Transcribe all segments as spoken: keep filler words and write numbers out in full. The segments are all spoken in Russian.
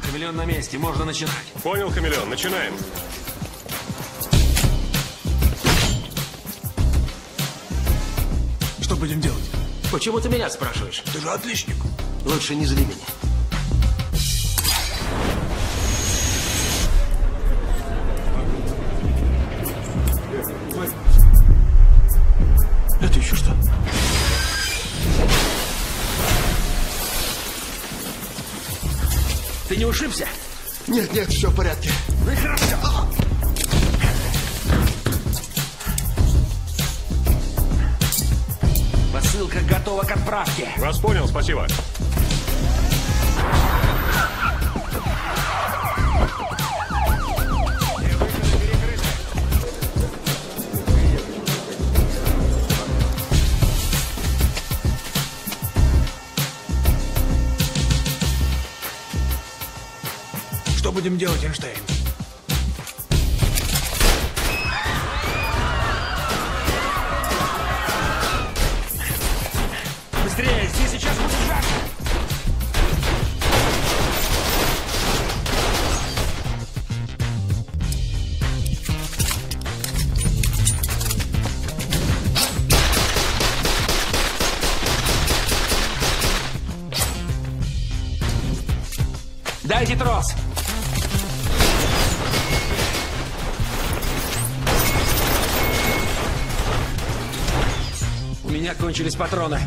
Хамелеон на месте, можно начинать. Понял, Хамелеон, начинаем. Что будем делать? Почему ты меня спрашиваешь? Ты же отличник. Лучше не зли меня. Это еще что? Ты не ушибся? Нет, нет, все в порядке. Ну и хорошо. Посылка готова к отправке. Вас понял, спасибо. Что будем делать, Эйнштейн? Быстрее, здесь сейчас будет жарко. Дайте трос. У меня кончились патроны.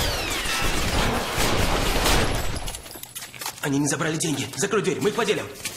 Они не забрали деньги. Закрой дверь, мы их поделим.